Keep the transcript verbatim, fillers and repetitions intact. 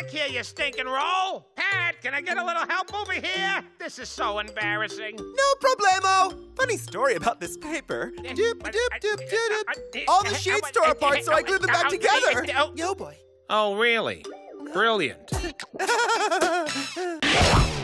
back here, you stinking roll. Pat, can I get a little help over here? This is so embarrassing. No problemo. Funny story about this paper. Doop, doop, doop, doop, doop. All the sheets tore apart, so I glued them back together. Yo, boy. Oh, really? Brilliant.